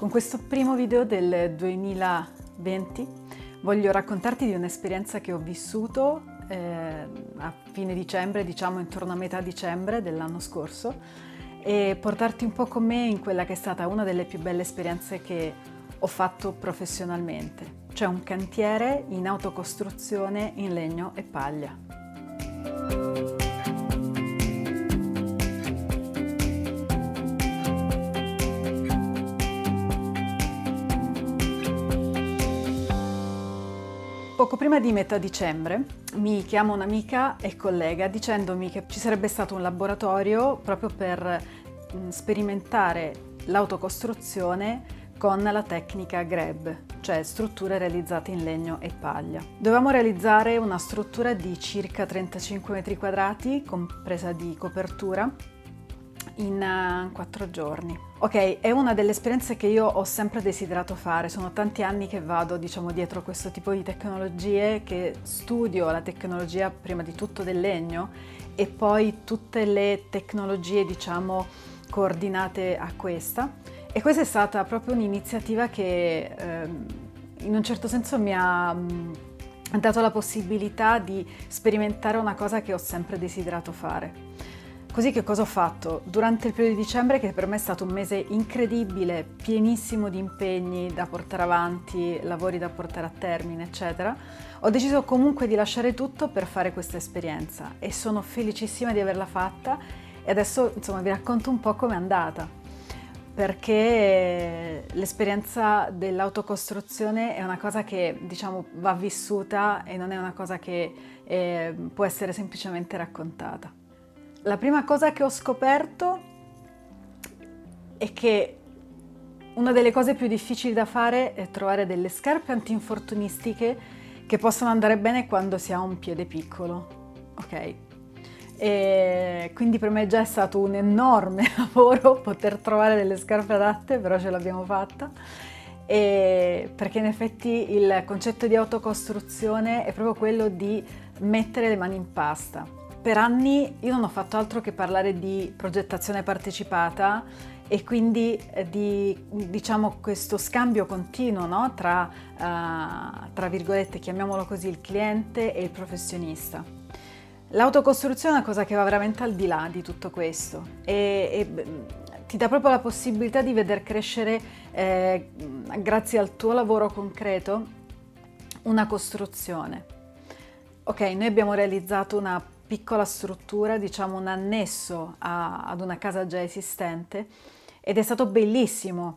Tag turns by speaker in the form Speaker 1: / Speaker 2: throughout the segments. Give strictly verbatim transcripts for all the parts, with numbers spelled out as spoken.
Speaker 1: Con questo primo video del duemilaventi voglio raccontarti di un'esperienza che ho vissuto eh, a fine dicembre, diciamo intorno a metà dicembre dell'anno scorso, e portarti un po' con me in quella che è stata una delle più belle esperienze che ho fatto professionalmente, cioè un cantiere in autocostruzione in legno e paglia. Poco prima di metà dicembre mi chiama un'amica e collega dicendomi che ci sarebbe stato un laboratorio proprio per sperimentare l'autocostruzione con la tecnica G R E B, cioè strutture realizzate in legno e paglia. Dovevamo realizzare una struttura di circa trentacinque metri quadrati, compresa di copertura, in quattro giorni. Ok, è una delle esperienze che io ho sempre desiderato fare, sono tanti anni che vado, diciamo, dietro questo tipo di tecnologie, che studio la tecnologia prima di tutto del legno e poi tutte le tecnologie, diciamo, coordinate a questa. E questa è stata proprio un'iniziativa che ehm, in un certo senso mi ha mh, dato la possibilità di sperimentare una cosa che ho sempre desiderato fare. Così che cosa ho fatto? Durante il periodo di dicembre, che per me è stato un mese incredibile, pienissimo di impegni da portare avanti, lavori da portare a termine, eccetera, ho deciso comunque di lasciare tutto per fare questa esperienza e sono felicissima di averla fatta e adesso, insomma, vi racconto un po' com'è andata, perché l'esperienza dell'autocostruzione è una cosa che, diciamo, va vissuta e non è una cosa che eh, può essere semplicemente raccontata. La prima cosa che ho scoperto è che una delle cose più difficili da fare è trovare delle scarpe antinfortunistiche che possano andare bene quando si ha un piede piccolo, ok? E quindi per me già è stato un enorme lavoro poter trovare delle scarpe adatte, però ce l'abbiamo fatta, e perché in effetti il concetto di autocostruzione è proprio quello di mettere le mani in pasta. Per anni io non ho fatto altro che parlare di progettazione partecipata e quindi di, diciamo, questo scambio continuo, no? tra, uh, tra virgolette, chiamiamolo così, il cliente e il professionista. L'autocostruzione è una cosa che va veramente al di là di tutto questo e, e ti dà proprio la possibilità di veder crescere, eh, grazie al tuo lavoro concreto, una costruzione. Ok, noi abbiamo realizzato una piccola struttura, diciamo un annesso a, ad una casa già esistente, ed è stato bellissimo.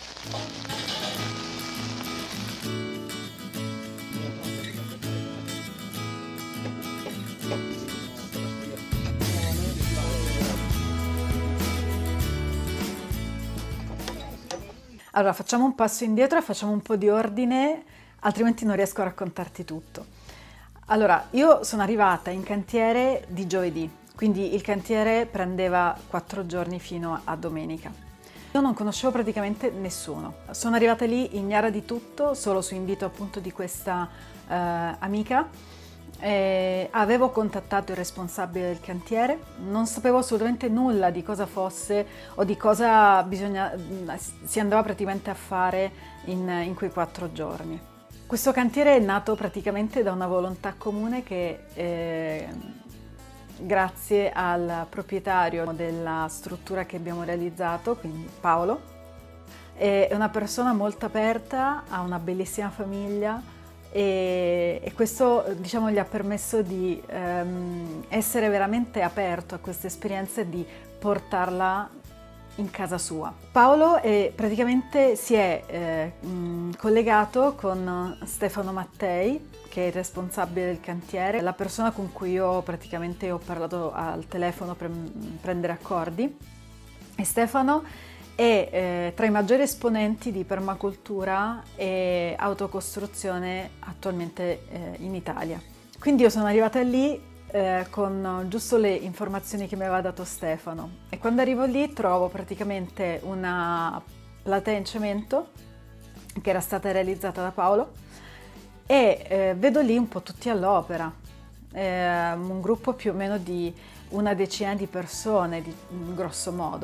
Speaker 1: Allora facciamo un passo indietro e facciamo un po' di ordine, altrimenti non riesco a raccontarti tutto. Allora, io sono arrivata in cantiere di giovedì, quindi il cantiere prendeva quattro giorni fino a domenica. Io non conoscevo praticamente nessuno. Sono arrivata lì ignara di tutto, solo su invito appunto di questa eh, amica. E avevo contattato il responsabile del cantiere, non sapevo assolutamente nulla di cosa fosse o di cosa bisogna, si andava praticamente a fare in, in quei quattro giorni. Questo cantiere è nato praticamente da una volontà comune che, eh, grazie al proprietario della struttura che abbiamo realizzato, quindi Paolo, è una persona molto aperta, ha una bellissima famiglia e, e questo, diciamo, gli ha permesso di ehm, essere veramente aperto a questa esperienza e di portarla in casa sua. Paolo è, praticamente si è eh, mh, collegato con Stefano Mattei, che è il responsabile del cantiere, la persona con cui io praticamente ho parlato al telefono per prendere accordi, e Stefano è eh, tra i maggiori esponenti di permacultura e autocostruzione attualmente eh, in Italia. Quindi io sono arrivata lì Eh, con giusto le informazioni che mi aveva dato Stefano, e quando arrivo lì trovo praticamente una platea in cemento che era stata realizzata da Paolo e eh, vedo lì un po' tutti all'opera, eh, un gruppo più o meno di una decina di persone, di, grosso modo.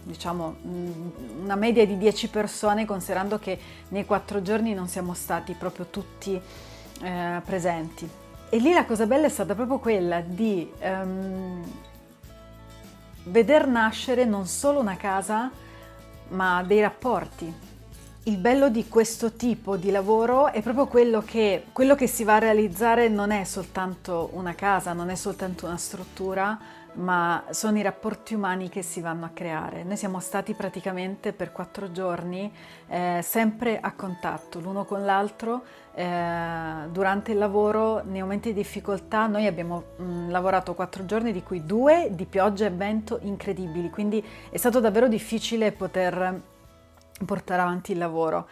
Speaker 1: diciamo una media di dieci persone, considerando che nei quattro giorni non siamo stati proprio tutti eh, presenti. E lì la cosa bella è stata proprio quella di um, veder nascere non solo una casa, ma dei rapporti. Il bello di questo tipo di lavoro è proprio quello che, quello che si va a realizzare non è soltanto una casa, non è soltanto una struttura, ma sono i rapporti umani che si vanno a creare. Noi siamo stati praticamente per quattro giorni eh, sempre a contatto l'uno con l'altro. Eh, durante il lavoro, nei momenti di difficoltà, noi abbiamo mh, lavorato quattro giorni, di cui due di pioggia e vento incredibili, quindi è stato davvero difficile poter portare avanti il lavoro.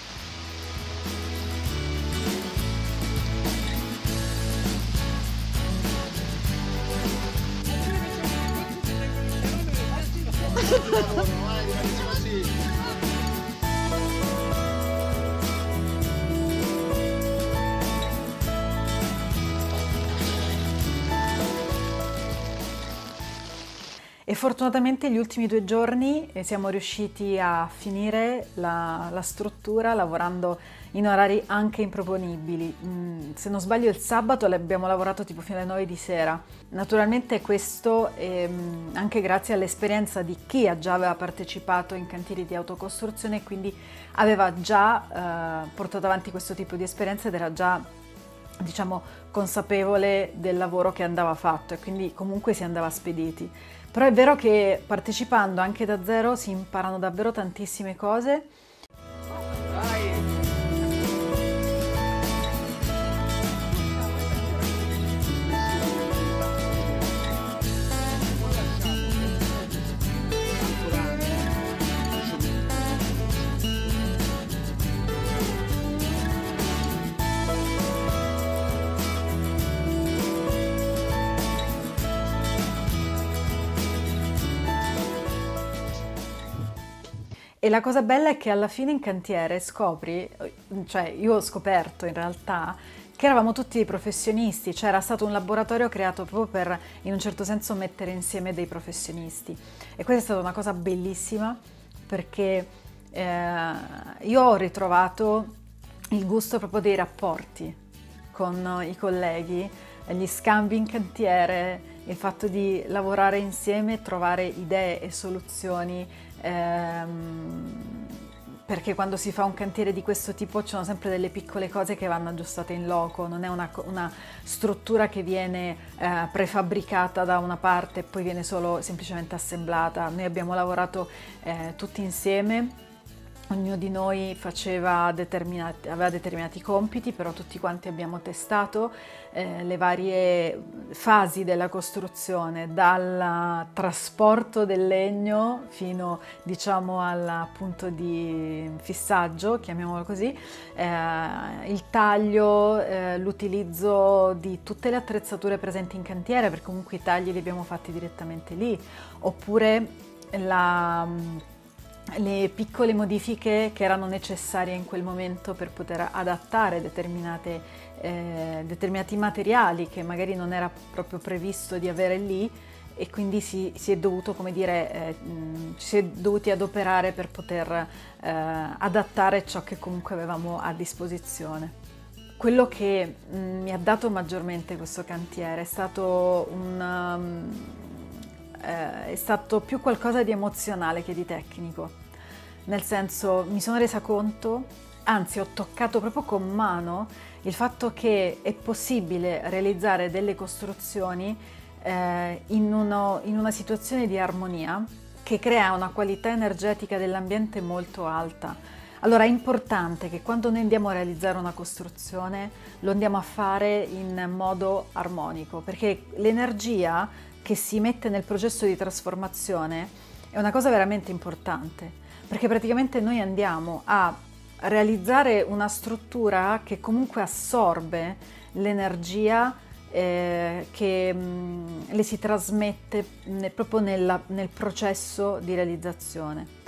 Speaker 1: E fortunatamente gli ultimi due giorni siamo riusciti a finire la, la struttura lavorando in orari anche improponibili. Mm, se non sbaglio il sabato l'abbiamo lavorato tipo fino alle nove di sera. Naturalmente questo ehm, anche grazie all'esperienza di chi già aveva partecipato in cantieri di autocostruzione e quindi aveva già eh, portato avanti questo tipo di esperienza ed era già, diciamo, consapevole del lavoro che andava fatto e quindi comunque si andava spediti. Però è vero che partecipando anche da zero si imparano davvero tantissime cose. E la cosa bella è che alla fine in cantiere scopri, cioè io ho scoperto in realtà che eravamo tutti dei professionisti, cioè era stato un laboratorio creato proprio per, in un certo senso, mettere insieme dei professionisti. E questa è stata una cosa bellissima perché eh, io ho ritrovato il gusto proprio dei rapporti con i colleghi, gli scambi in cantiere, il fatto di lavorare insieme, trovare idee e soluzioni, ehm, perché quando si fa un cantiere di questo tipo ci sono sempre delle piccole cose che vanno aggiustate in loco, non è una, una struttura che viene eh, prefabbricata da una parte e poi viene solo semplicemente assemblata. Noi abbiamo lavorato eh, tutti insieme. Ognuno di noi faceva determinati, aveva determinati compiti, però tutti quanti abbiamo testato eh, le varie fasi della costruzione, dal trasporto del legno fino, diciamo, al punto di fissaggio, chiamiamolo così, eh, il taglio, eh, l'utilizzo di tutte le attrezzature presenti in cantiere, perché comunque i tagli li abbiamo fatti direttamente lì, oppure la... le piccole modifiche che erano necessarie in quel momento per poter adattare determinate, eh, determinati materiali che magari non era proprio previsto di avere lì e quindi si, si è dovuto, come dire, eh, ci si è dovuti adoperare per poter eh, adattare ciò che comunque avevamo a disposizione. Quello che mh, mi ha dato maggiormente questo cantiere è stato un... Um, è stato più qualcosa di emozionale che di tecnico, nel senso mi sono resa conto, anzi ho toccato proprio con mano il fatto che è possibile realizzare delle costruzioni eh, in, uno, in una situazione di armonia che crea una qualità energetica dell'ambiente molto alta. Allora è importante che quando noi andiamo a realizzare una costruzione lo andiamo a fare in modo armonico, perché l'energia che si mette nel processo di trasformazione è una cosa veramente importante, perché praticamente noi andiamo a realizzare una struttura che comunque assorbe l'energia eh, che mh, le si trasmette ne, proprio nella, nel processo di realizzazione.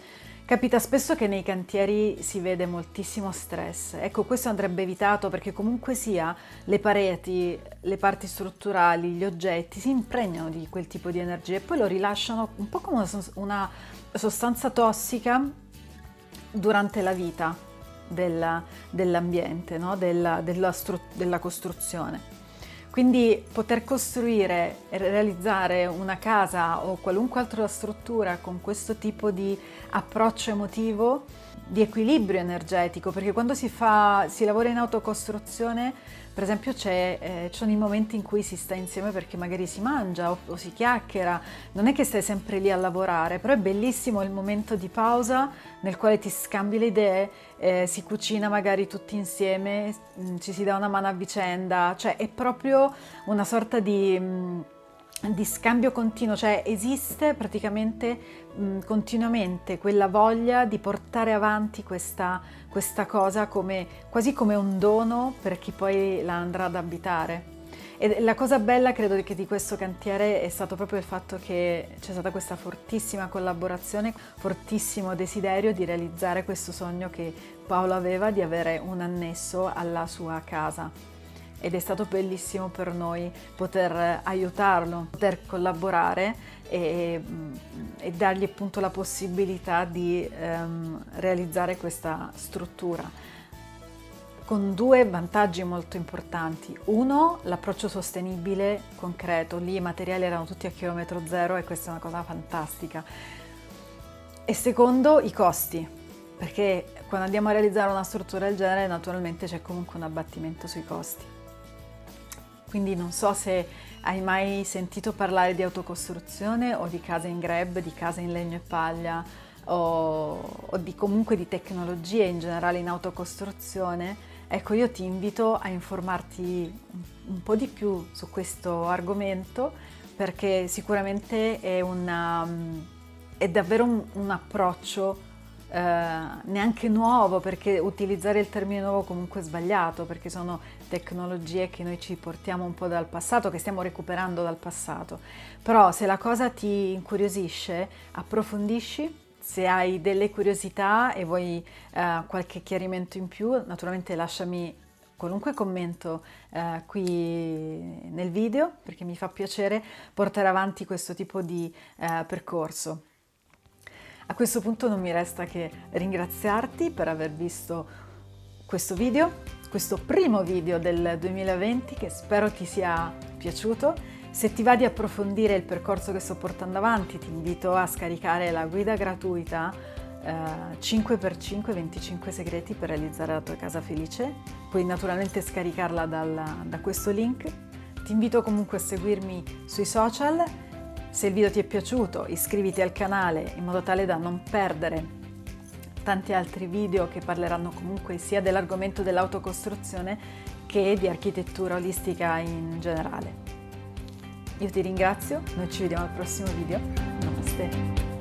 Speaker 1: Capita spesso che nei cantieri si vede moltissimo stress. Ecco, questo andrebbe evitato perché comunque sia le pareti, le parti strutturali, gli oggetti si impregnano di quel tipo di energia e poi lo rilasciano un po' come una sos- una sostanza tossica durante la vita della- dell'ambiente, no? Della, della stru- della costruzione. Quindi poter costruire e realizzare una casa o qualunque altra struttura con questo tipo di approccio emotivo, di equilibrio energetico, perché quando si fa, si lavora in autocostruzione, per esempio c'è, eh, ci sono i momenti in cui si sta insieme perché magari si mangia o, o si chiacchiera, non è che stai sempre lì a lavorare, però è bellissimo il momento di pausa nel quale ti scambi le idee, eh, si cucina magari tutti insieme, mh, ci si dà una mano a vicenda, cioè è proprio una sorta di... mh, di scambio continuo, cioè esiste praticamente mh, continuamente quella voglia di portare avanti questa, questa cosa come, quasi come un dono per chi poi la andrà ad abitare. E la cosa bella credo che di questo cantiere è stato proprio il fatto che c'è stata questa fortissima collaborazione, fortissimo desiderio di realizzare questo sogno che Paolo aveva di avere un annesso alla sua casa. Ed è stato bellissimo per noi poter aiutarlo, poter collaborare e, e dargli appunto la possibilità di ehm, realizzare questa struttura con due vantaggi molto importanti. Uno, l'approccio sostenibile concreto, lì i materiali erano tutti a chilometro zero e questa è una cosa fantastica. E secondo, i costi, perché quando andiamo a realizzare una struttura del genere naturalmente c'è comunque un abbattimento sui costi. Quindi non so se hai mai sentito parlare di autocostruzione o di case in greb, di case in legno e paglia o, o di comunque di tecnologie in generale in autocostruzione. Ecco, io ti invito a informarti un po' di più su questo argomento perché sicuramente è, una, è davvero un, un approccio Eh, neanche nuovo, perché utilizzare il termine nuovo comunque è sbagliato, perché sono tecnologie che noi ci portiamo un po' dal passato, che stiamo recuperando dal passato. Però se la cosa ti incuriosisce, approfondisci. Se hai delle curiosità e vuoi eh, qualche chiarimento in più, naturalmente lasciami qualunque commento eh, qui nel video, perché mi fa piacere portare avanti questo tipo di eh, percorso. A questo punto non mi resta che ringraziarti per aver visto questo video, questo primo video del duemilaventi che spero ti sia piaciuto. Se ti va di approfondire il percorso che sto portando avanti, ti invito a scaricare la guida gratuita eh, cinque per cinque venticinque segreti per realizzare la tua casa felice. Puoi naturalmente scaricarla dal, da questo link. Ti invito comunque a seguirmi sui social. Se il video ti è piaciuto, iscriviti al canale in modo tale da non perdere tanti altri video che parleranno comunque sia dell'argomento dell'autocostruzione che di architettura olistica in generale. Io ti ringrazio, noi ci vediamo al prossimo video. Namaste.